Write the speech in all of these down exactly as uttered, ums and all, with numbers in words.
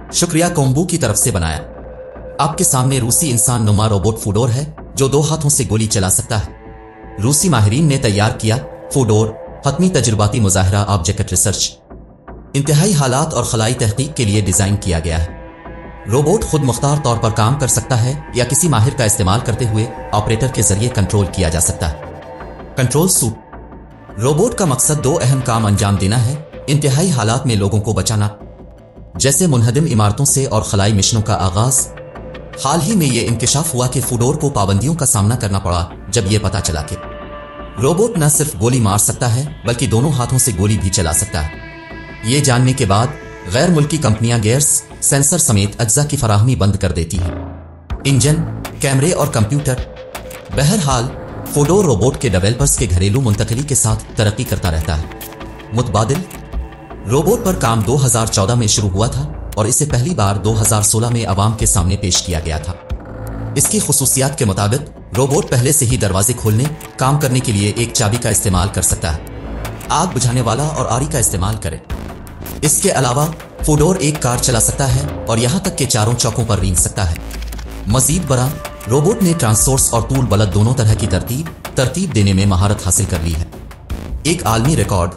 शुक्रिया कोम्बू की तरफ से बनाया। आपके सामने रूसी इंसान नुमा रोबोट फूडोर है जो दो हाथों से गोली चला सकता है। रूसी माहिरीन ने तैयार किया फूडोर हतमी तजुर्बाती मुजाहिरा ऑब्जेक्ट रिसर्च इंतहाई हालात और खलाई तहकीक के लिए डिजाइन किया गया है। रोबोट खुद मुख्तार तौर पर काम कर सकता है या किसी माहिर का इस्तेमाल करते हुए ऑपरेटर के जरिए कंट्रोल किया जा सकता है। कंट्रोल सूट रोबोट का मकसद दो अहम काम अंजाम देना है, इंतहाई हालात में लोगों को बचाना, जैसे मुनहदिम इमारतों से और खलाई मिशनों का आगाज। हाल ही में यह इंकशाफ हुआ कि फूडोर को पाबंदियों का सामना करना पड़ा जब यह पता चला कि रोबोट न सिर्फ गोली मार सकता है बल्कि दोनों हाथों से गोली भी चला सकता है। ये जानने के बाद गैर मुल्की कंपनियां गेयर्स, सेंसर समेत अज्जा की फराहमी बंद कर देती हैं। इंजन, कैमरे और कंप्यूटर। बहरहाल फूडोर रोबोट के डेवलपर्स के घरेलू मुंतकली के साथ तरक्की करता रहता है। मुतबादिल रोबोट पर काम दो हज़ार चौदह में शुरू हुआ था और इसे पहली बार दो हज़ार सोलह में अवाम के सामने पेश किया गया था। इसकी खुसूसियात के मुताबिक रोबोट पहले से ही दरवाजे खोलने, काम करने के लिए एक चाबी का इस्तेमाल कर सकता है, आग बुझाने वाला और आरी का इस्तेमाल करे। इसके अलावा फूडोर एक कार चला सकता है और यहां तक के चारों चौकों पर रेंग सकता है। मजीद बरा रोबोट ने ट्रांसोर्स और तूल बलद दोनों तरह की तरतीब तरतीब देने में महारत हासिल कर ली है। एक आलमी रिकॉर्ड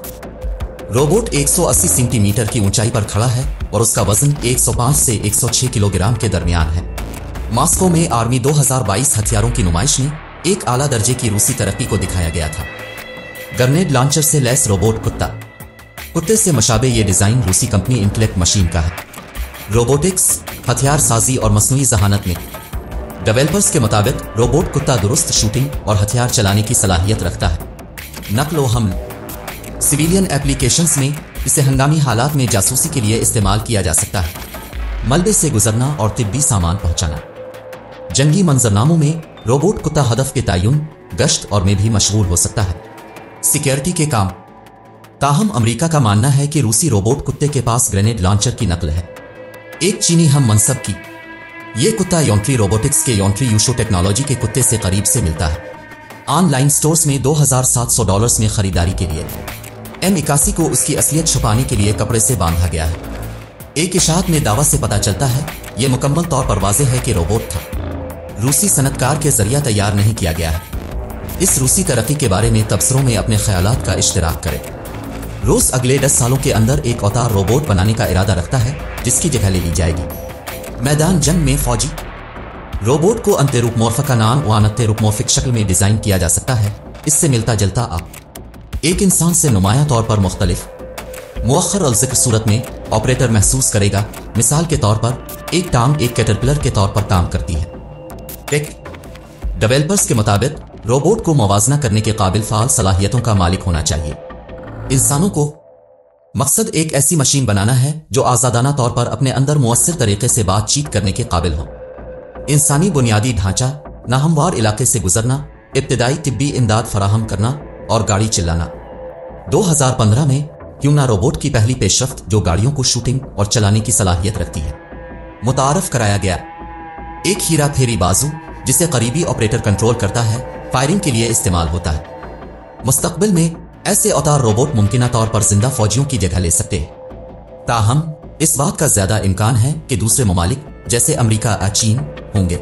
रोबोट एक सौ अस्सी सेंटीमीटर की ऊंचाई पर खड़ा है और उसका वजन एक सौ पाँच से एक सौ छह किलोग्राम के दरमियान है। मॉस्को में आर्मी दो हज़ार बाईस हथियारों की नुमाइश में एक आला दर्जे की रूसी तरक्की को दिखाया गया था। ग्रेनेड लॉन्चर से लैस रोबोट कुत्ता कुत्ते से मशाबे ये डिजाइन रूसी कंपनी इंटेलेक्ट मशीन का है। रोबोटिक्स, हथियार साजी और मसनूई जहानत में डेवलपर्स के मुताबिक रोबोट कुत्ता दुरुस्त शूटिंग और हथियार चलाने की सलाहियत रखता है। नकल व हमल सिविलियन एप्लीकेशंस में इसे हंगामी हालात में जासूसी के लिए इस्तेमाल किया जा सकता है, मलबे से गुजरना और तिब्बी सामान पहुंचाना। जंगी मंजरनामों में रोबोट कुत्ता हदफ के तयन, गश्त और में भी मशगूल हो सकता है। सिक्योरिटी के काम ताहम अमेरिका का मानना है कि रूसी रोबोट कुत्ते के पास ग्रेनेड लॉन्चर की नकल है। एक चीनी हम मनसब की यह कुत्ता योंट्री रोबोटिक्स के योंट्री यूशो टेक्नोलॉजी के कुत्ते से करीब से मिलता है। ऑनलाइन स्टोर्स में दो हज़ार सात सौ डॉलर्स में खरीदारी के लिए एम इक्यासी को उसकी असलियत छुपाने के लिए कपड़े से बांधा गया है। एक इशात में दावा से पता चलता है यह मुकम्मल तौर पर वाज़ेह है कि रोबोट था, रूसी सनतकार के जरिए तैयार नहीं किया गया है। इस रूसी तरक्की के बारे में तबसरों में अपने ख्यालात का इश्तिराक करें। रूस अगले दस सालों के अंदर एक अवतार रोबोट बनाने का इरादा रखता है जिसकी जगह ले ली जाएगी। मैदान जंग में फौजी रोबोट को अंतेरूपमॉर्फिक नाम व अनतेरूपमॉर्फिक शक्ल में डिजाइन किया जा सकता है। इससे मिलता जुलता आप एक इंसान से नुमाया तौर पर मुख्तलिफ मुअख्खर और जिक्र सूरत में ऑपरेटर महसूस करेगा। मिसाल के तौर पर एक टांग एक कैटरपिलर के तौर पर काम करती है। टेक डेवलपर्स के मुताबिक रोबोट को मवाजना करने के काबिल फाल सलाहियतों का मालिक होना चाहिए। इंसानों को मकसद एक ऐसी मशीन बनाना है जो आजादाना तौर पर अपने अंदर मुअस्सिर तरीके से बातचीत करने के काबिल हो। इंसानी बुनियादी ढांचा, नाहमवार इलाके से गुजरना, इब्तिदाई तिब्बी इमदाद फराहम करना और गाड़ी चिल्लाना। दो हज़ार पंद्रह में क्यूना रोबोट की पहली पेशरफ्त जो गाड़ियों को शूटिंग और चलाने की सलाहियत रखती है मुतारफ कराया गया। एक हीरा फेरी बाजू जिसे करीबी ऑपरेटर कंट्रोल करता है, फायरिंग के लिए इस्तेमाल होता है। मुस्तकबिल में ऐसे अवतार रोबोट मुमकिना तौर पर जिंदा फौजियों की जगह ले सकते हैं। ताहम इस बात का ज्यादा इम्कान है कि दूसरे ममालिक जैसे अमेरिका या चीन होंगे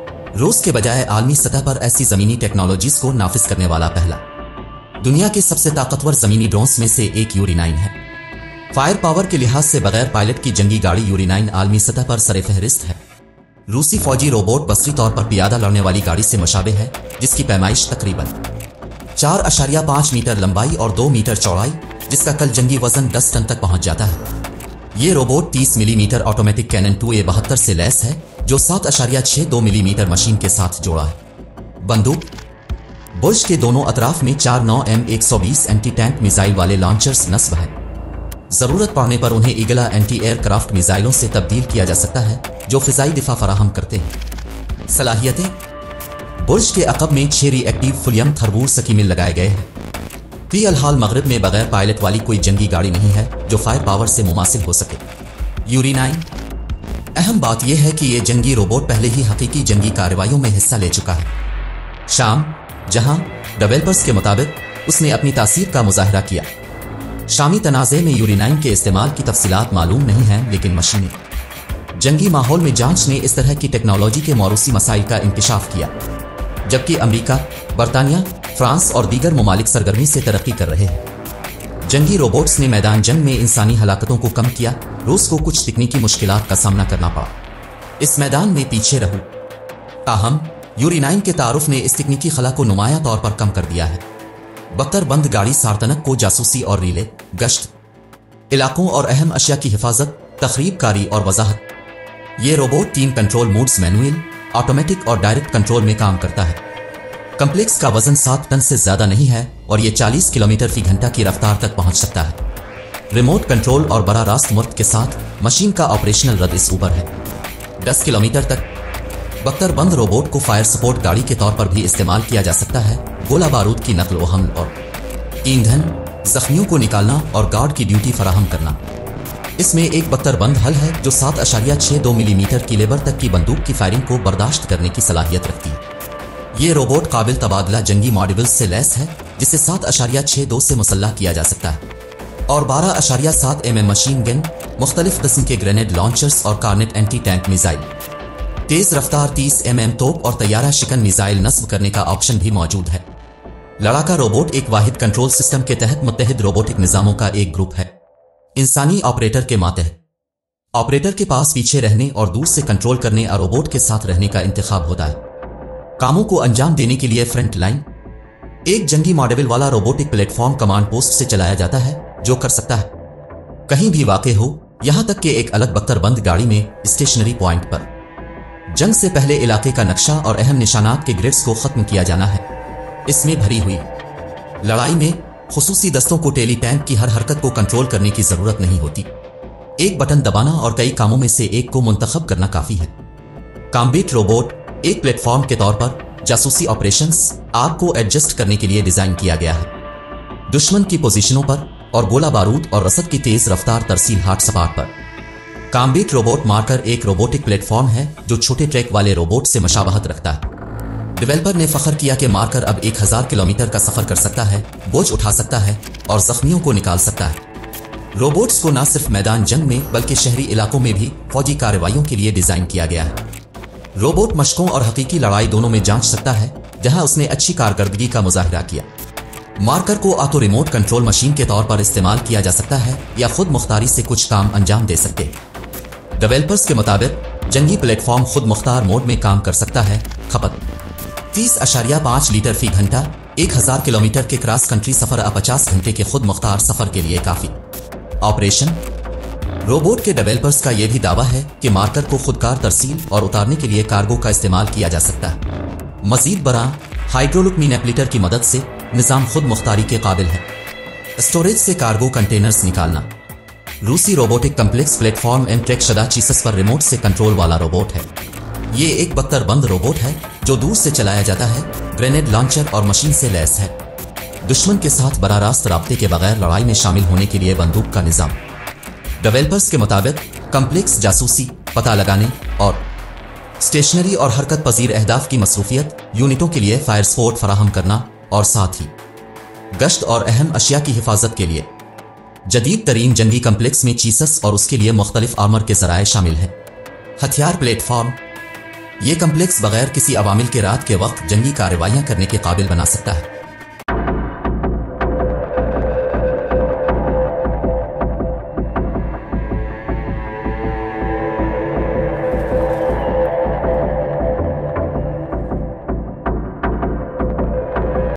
रूस के बजाय आलमी सतह पर ऐसी जमीनी टेक्नोलॉजीज को नाफिज करने वाला पहला। दुनिया के सबसे ताकतवर जमीनी ड्रोन्स में से एक यूरी नाइन है। फायर पावर के लिहाज से बगैर पायलट की जंगी गाड़ी यूरी नाइन आलमी सतह पर सरे फहरिस्त है। रूसी फौजी रोबोट बसरी तौर पर पियादा लड़ने वाली गाड़ी से मुशाबे है जिसकी पैमाइश तकरीबन चार अशारिया पांच मीटर लंबाई और दो मीटर चौड़ाई, जिसका कल जंगी वजन दस टन तक पहुंच जाता है। ये रोबोट तीस millimetre automatic cannon two A बहत्तर से लैस है जो सात अशारिया छह दो मिलीमीटर मशीन के साथ जोड़ा है। बंदूक बुर्ज के दोनों अतराफ में चार नौ एम एक सौ बीस एंटी टैंक मिसाइल वाले लॉन्चर्स नस्ब है। जरूरत पड़ने पर उन्हें ईगला एंटी एयरक्राफ्ट मिसाइलों से तब्दील किया जा सकता है जो फिजाई दिफा फराहम करते हैं। सलाहियतें बुर्ज के अकब में छह रिएक्टिव फुलियम थरबूर सकीमिल लगाए गए हैं। फी अलहाल मगरिब में बगैर पायलट वाली कोई जंगी गाड़ी नहीं है जो फायर पावर से मुमासिल हो सके। यूरी नाइन अहम बात यह है कि यह जंगी रोबोट पहले ही हकीकी जंगी कार्रवाइयों में हिस्सा ले चुका है। शाम, जहां डेवलपर्स के मुताबिक उसने अपनी तासीर का मुजाहरा किया। शामी तनाज़े में यूरी नाइन के इस्तेमाल की तफसीलात मालूम नहीं है, लेकिन मशीनें जंगी माहौल में जांच ने इस तरह की टेक्नोलॉजी के मौरूसी मसाइल का इंकशाफ किया। जबकि अमेरिका, बरतानिया, फ्रांस और दीगर ममालिक सरगर्मी से तरक्की कर रहे हैं। जंगी रोबोट्स ने मैदान जंग में इंसानी हलाकतों को कम किया। रूस को कुछ तकनीकी मुश्किलात का सामना करना पड़ा, इस मैदान में पीछे रहूं। ताहम यूरी नाइन के तारुफ ने इस तकनीकी खला को नुमाया तौर पर कम कर दिया है। बख्तर-बंद गाड़ी सार्तनक को जासूसी और रीले, गश्त, इलाकों और अहम अशिया की हिफाजत, तखरीबकारी और वजाहत। ये रोबोट तीन कंट्रोल मोड्स मैनुअल, ऑटोमेटिक और डायरेक्ट कंट्रोल में काम करता है। कम्प्लेक्स का वजन सात टन से ज्यादा नहीं है और ये चालीस किलोमीटर फी घंटा की रफ्तार तक पहुंच सकता है। रिमोट कंट्रोल और बड़ा रास्त मुफ्त के साथ मशीन का ऑपरेशनल रद इस ऊपर है। दस किलोमीटर तक बख्तर बंद रोबोट को फायर सपोर्ट गाड़ी के तौर पर भी इस्तेमाल किया जा सकता है। गोला बारूद की नकल व हमल और ईंधन, जख्मियों को निकालना और गार्ड की ड्यूटी फराहम करना। इसमें एक बख्तर बंद हल है जो सात अशारिया छह दो मिलीमीटर की लेबर तक की बंदूक की फायरिंग को बर्दाश्त करने की सलाहियत रखती है। ये रोबोट काबिल तबादला जंगी मॉड्यूल्स से लैस है, जिसे सात अशारिया छह दो से मुसल्लह किया जा सकता है और बारह अशारिया सात एम एम मशीन गन, मुख्तलिफ किस्म के ग्रेनेड लॉन्चर्स और कार्नेट एंटी टैंक मिसाइल, तेज रफ्तार तीस एम एम तोप और तैयारा शिकन मिसाइल नस्ब करने का ऑप्शन भी मौजूद है। लड़ाका रोबोट एक वाहिद कंट्रोल सिस्टम के तहत मुत्तहिद रोबोटिक निजामों का एक ग्रुप है। इंसानी ऑपरेटर के मातहत ऑपरेटर के पास पीछे रहने और दूर से कंट्रोल करने और रोबोट के साथ रहने का इंतखाब होता है। कामों को अंजाम देने के लिए फ्रंट लाइन एक जंगी मॉड्यूल वाला रोबोटिक प्लेटफॉर्म कमांड पोस्ट से चलाया जाता है, जो कर सकता है कहीं भी वाक़े हो, यहां तक कि एक अलग बख्तर बंद गाड़ी में स्टेशनरी पॉइंट पर। जंग से पहले इलाके का नक्शा और अहम निशानात के ग्रिड्स को खत्म किया जाना है। इसमें भरी हुई लड़ाई में खुसूसी दस्तों को टेली टैंक की हर हरकत को कंट्रोल करने की जरूरत नहीं होती। एक बटन दबाना और कई कामों में से एक को मुंतखब करना काफी है। कॉम्बैट रोबोट एक प्लेटफॉर्म के तौर पर जासूसी ऑपरेशंस आग को एडजस्ट करने के लिए डिजाइन किया गया है। दुश्मन की पोजीशनों पर और गोला बारूद और रसद की तेज रफ्तार तरसील हाट सपाट पर। कॉम्बैट रोबोट मार्कर एक रोबोटिक प्लेटफॉर्म है जो छोटे ट्रैक वाले रोबोट से मशाबहत रखता है। डेवलपर ने फख्र किया कि मार्कर अब एक हजार किलोमीटर का सफर कर सकता है, बोझ उठा सकता है और जख्मियों को निकाल सकता है। रोबोट्स को न सिर्फ मैदान जंग में बल्कि शहरी इलाकों में भी फौजी कार्रवाइयों के लिए डिजाइन किया गया है। रोबोट मशकों और हकीकी लड़ाई दोनों में जांच सकता है, जहां उसने अच्छी कारकर्दगी का मुजाहिरा किया। मार्कर को ऑटो रिमोट कंट्रोल मशीन के तौर पर इस्तेमाल किया जा सकता है या खुद मुख्तारी से कुछ काम अंजाम दे सकते हैं। डेवलपर्स के मुताबिक जंगी प्लेटफॉर्म खुद मुख्तार मोड में काम कर सकता है। खपत तीस अशारिया पाँच लीटर फी घंटा, एक हजार किलोमीटर के क्रॉस कंट्री सफर अब पचास घंटे के खुद मुख्तार सफर के लिए काफी। ऑपरेशन रोबोट के डेवलपर्स का यह भी दावा है कि मार्कर को खुदकार तरसील और उतारने के लिए कार्गो का इस्तेमाल किया जा सकता है। मजीद बरा हाइड्रोलिक मैनिपुलेटर की मदद से निजाम खुद मुख्तारी के काबिल है। स्टोरेज से कार्गो कंटेनर्स निकालना। रूसी robotic complex platform M track शदा चीसस पर रिमोट से कंट्रोल वाला रोबोट है। ये एक बख्तर बंद रोबोट है जो दूर से चलाया जाता है, ग्रेनेड लॉन्चर और मशीन से लैस है। दुश्मन के साथ बराह रास्त राब्ते के बगैर लड़ाई में शामिल होने के लिए बंदूक का निजाम। डेवलपर्स के मुताबिक कम्प्लेक्स जासूसी, पता लगाने और स्टेशनरी और हरकत पजीर अहदाफ की मसरूफियत यूनिटों के लिए फायर सपोर्ट फराहम करना और साथ ही गश्त और अहम अशिया की हिफाजत के लिए जदीद तरीन जंगी कम्प्लेक्स में चीसस और उसके लिए मुख्तलिफ आर्मर के जराए शामिल हैं। हथियार प्लेटफॉर्म ये कम्प्लेक्स बगैर किसी अवामिल के रात के वक्त जंगी कार्रवाइयां करने के काबिल बना सकता है।